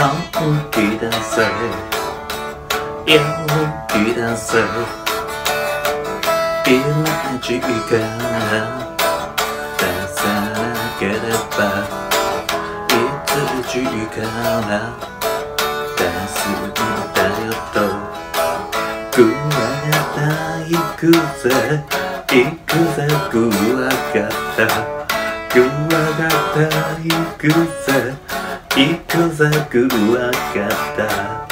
本気だぜ陽気だぜ今時から出さなければいつ時から出すんだよとクワガタ行くぜ行くぜクワガタクワガタ行くぜ行くぜクワガタ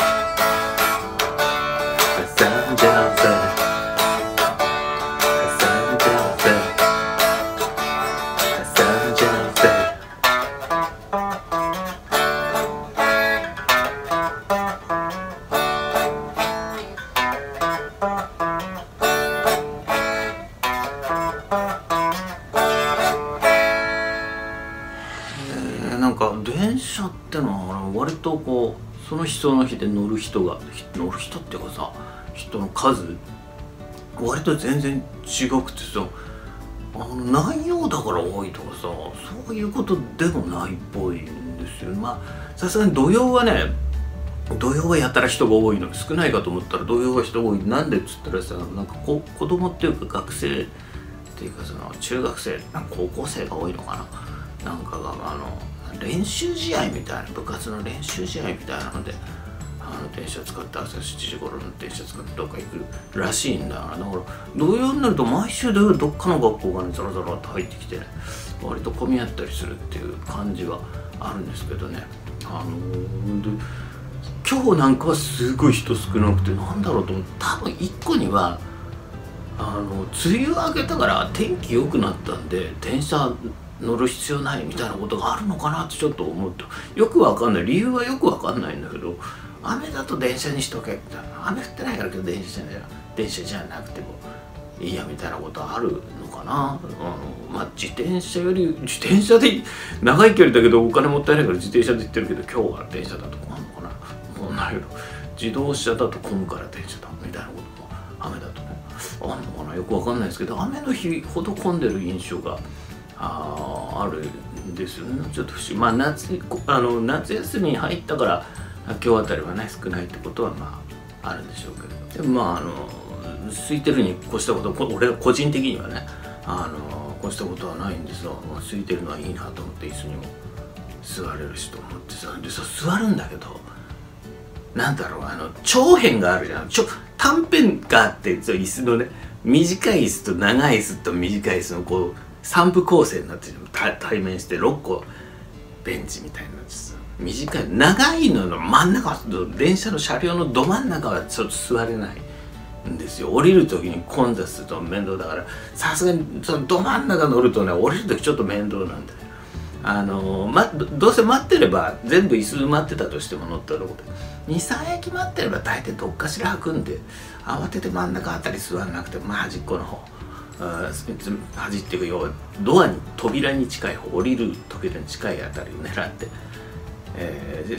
挟んじゃうぜ挟んじゃうぜ挟んじゃうぜなんか電車ってのは割とこうその日その日で乗る人っていうかさ人の数割と全然違くてさ内容だから多いとかさそういうことでもないっぽいんですよ。まあさすがに土曜はやたら人が多いの少ないかと思ったら土曜は人が多い。なんでっつったらさなんか子供っていうか学生っていうかその中学生高校生が多いのかななんかが練習試合みたいな部活の練習試合みたいなので電車使って朝7時頃の電車使ってどっか行くらしいんだからだから土曜になると毎週土曜どっかの学校がねザラザラと入ってきてね割と混み合ったりするっていう感じはあるんですけどね今日なんかはすごい人少なくてなんだろうと思って多分1個には梅雨明けたから天気良くなったんで電車乗る必要ないみたいなことがあるのかなってちょっと思うとよくわかんない理由はよくわかんないんだけど雨だと電車にしとけみたいな雨降ってないからけど電車じゃなくてもいいやみたいなことあるのかなまあ自転車で長い距離だけどお金もったいないから自転車で行ってるけど今日は電車だとこんのかなもうないけど自動車だと混むから電車だみたいなことも雨だとねあんのかなよくわかんないですけど雨の日ほど混んでる印象があるんですよね。ちょっと不思議。まあ夏休みに入ったから今日あたりはね少ないってことはまああるんでしょうけどでもまあ空いてるに越したこと俺は個人的にはね越したことはないんですが空いてるのはいいなと思って椅子にも座れるしと思ってさでさ座るんだけどなんだろう長辺があるじゃん短辺があって椅子のね短い椅子と長い椅子と短い椅子のこう3部構成になって対面して6個ベンチみたいになってさ短い長いのの真ん中電車の車両のど真ん中はちょっと座れないんですよ。降りる時に混雑すると面倒だからさすがにそのど真ん中乗るとね降りる時ちょっと面倒なんでどうせ待ってれば全部椅子埋まってたとしても乗ったとこで23駅待ってれば大体どっかしら開くんで慌てて真ん中あたり座らなくてまあ端っこの方端っていうか要は扉に近い方降りる扉に近いあたりを狙って、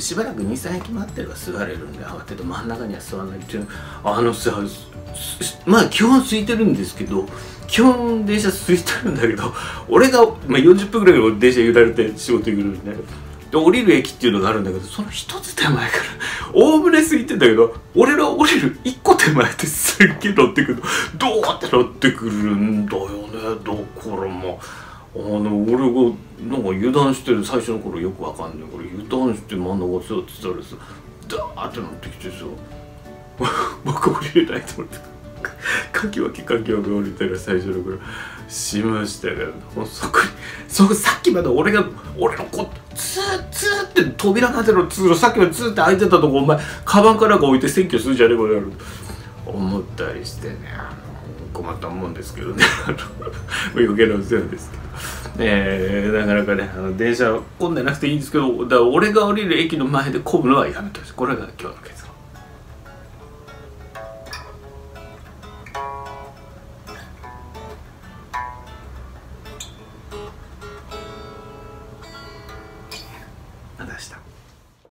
しばらく23駅待ってれば座れるんで慌てて真ん中には座らないっていうさまあ基本空いてるんですけど基本電車空いてるんだけど俺が、40分ぐらい電車揺られて仕事行くんでで降りる駅っていうのがあるんだけどその一つ手前からおおむね空いてんだけど俺が降りる1個手前ってすっげえ乗ってくるどうやって乗ってくるんだよねだから俺がなんか油断してる最初の頃よくわかんないから油断して真ん中座ってたらさダーって乗ってきてさ僕降りれないと思ってかき分け降りたら最初の頃しましたけどさっきまで俺のツーって扉立ての通路さっきまでツーって開いてたとこお前カバンから置いて占拠するじゃねえかなと思ったりしてね困ったもんですけどね余計なお世話ですけどなかなかね電車混んでなくていいんですけどだから俺が降りる駅の前で混むのはやめてほしい。これが今日の結論。